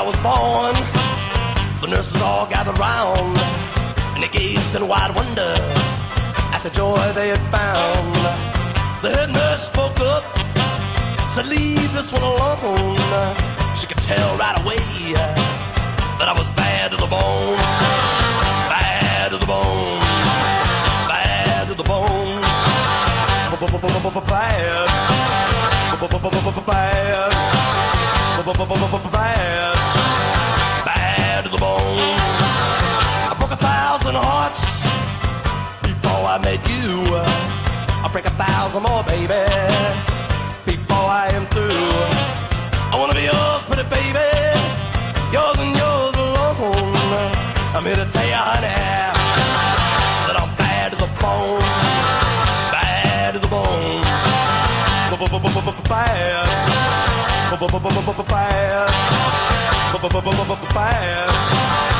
was born, the nurses all gathered round, and they gazed in wide wonder at the joy they had found. The head nurse spoke up, said, leave this one alone. She could tell right away that I was bad to the bone. Bad to the bone. Bad to the bone. Bad. Bad. Bad to the bone. I broke 1,000 hearts before I met you. I'll break 1,000 more, baby, before I am through. I wanna be yours, pretty baby, yours and yours alone. I'm here to tell you, honey, that I'm bad to the bone. Bad to the bone. Bad. Bad. Bad.